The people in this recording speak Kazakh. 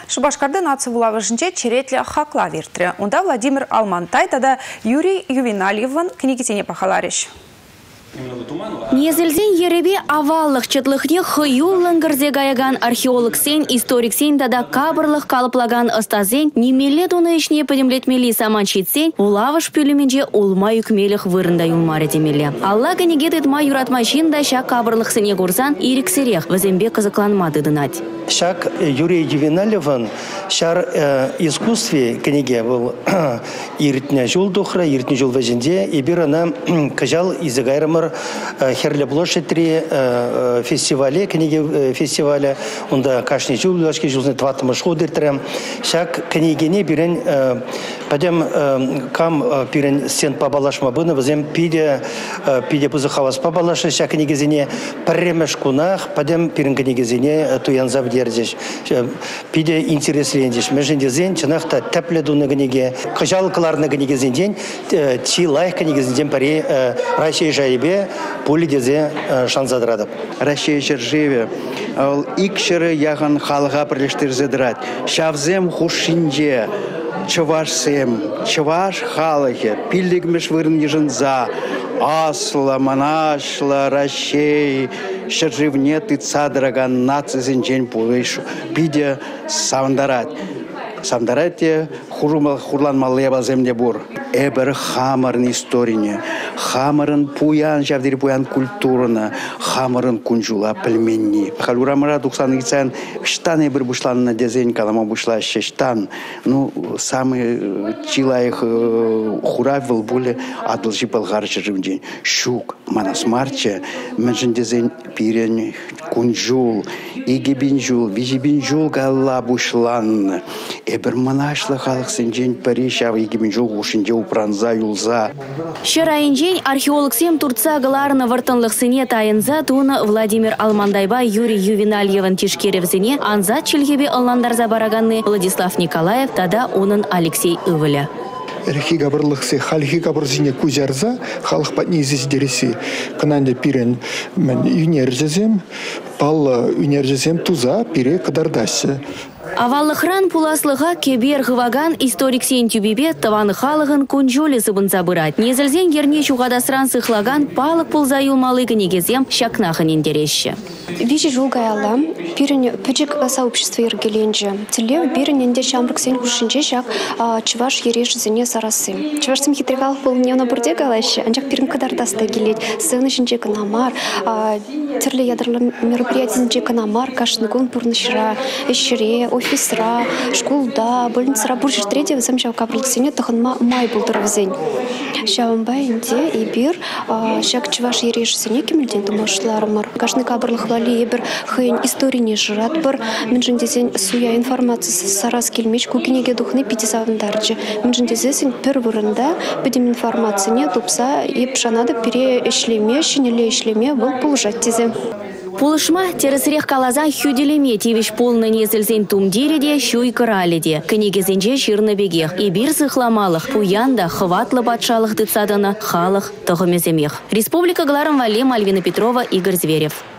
Шубашкарды нация вулавышынче черетле хакла вертре. Онда Владимир Алмантай, тада Юрий Ювенальеван книгисене пахалариш. Незелзен еребе аваллық чытлықне хыюлын гырзе гаяган археолог сен, историк сен тада кабырлық калыплаган ыстазен, немеле туны ішне подемлетмели саманчит сен, улавыш пюлеменже улма юкмелих вырында юлмары демеле. Алла генегет ма юратмашин да шак кабырлық сене гурзан ирик серех вазембе казакланмады дынать. Шак Юрий Ювенальеван шар искусстве книге был иртня жул духра, иртня жул вазенде, и бирана кажал из Гайрамар Херле площади фестивале, книги фестиваля, он да кашни жул, лашки жулны тватма шходертрем. Шак книгине бирен падем кам бирен сен побалашма бына, вазем пиде пузахавас побалаша, шак книгизине премеш кунах, падем бирен книгизине туянзав дердеш. Пиде интереслендеш. Меженде зен чанахта тепледу на книге, кажалкалар на книгизин день, чи лайх книгизин день пари Россия жайбе пули дезе шансадрадып. Россия живе, икшеры яган халга прилештирзедрат. Шавзем хушинже. Чаваш халахе, пиллигмеш вырнеженза, асла, манашла, ращей, шерживнет и цадраган нацизенчень пулышу, пидя савндарат. Савндарате хурлан малеба земде бур. Эбер хамарн историне, хамарн пуян, жавдир пуян культурна, хамарн кунжула племенни. Халурамара дуксан ицен штаны бір бушлан на дезень, калама бушла шештан. Ну, самый чилаих хуравил буле адылжи балгарча живдень. Шук, манасмарче, менжен дезень пирен кунжул, игибинжул, вижибинжул галла бушлан. Эбер манашла халах сенжень паришав игибинжул гушинже упранза юлза. Шырайынжен археолог сем турца галарына вартынлық сыне тайынза туны Владимир Алмандайба Юрий Ювенальеван тишкеревзіне анза чилгебе алнандарза бараганны Владислав Николаев тада онын Алексей Ывыля. Рехи габырлықсы халихи габырзине кузярза, халық патни зиздересі кынанды пирен мен юнерзезем, пал юнерзезем туза пире кадардасы. Аваллықран пуласлыға кебер ғываган историк сен тюбебе таваны халығын күнжолі зыбын забырат. Незілзен ерне чуғадасран сықлаган палық пулза юлмалы гінегезем шакнахын ендереші. Вижи жулгай алам, пирен пөчек сообщество ергеленже. Телев бирен енде шамрық сен күшінже шак чываш ереш зене сарасы. Чываш сем хитревалық бұл не бурде галашы, анчақ пирен кадардасты келет, сыны жінже канамар, терлі ядырлы мероприятиенже канамар, кашны гон пурнышыра, эшіре, офисра, школда, больницара буржир третье візім жау капырлық сене тұхын май бұлдыр візен. Шауынбай енде и бир, шак чываш ереш зене кемелден тумашларымыр. Кашны кабырлық вали ебір хыйын историне жырат бір, мен жіндезен суя информациясы сарас келмеш, көкенеге духны питезавындарчы. Мен жіндезесін пір вырында, бідім информацияне тупса, еп жанады пире ешлеме, шынеле ешлеме бұл пулжат тезе. Пулышма тересрех калаза хюделеме тивиш полны незілзен тумдереде шуй кыраледе. Кенегезенже ширны бегех. И бир сыхламалық, пуянда хватлы батшалық дыцадына халық тұғымеземех. Республика Гларым Вале, Мальвина Петрова, Игорь Зверев.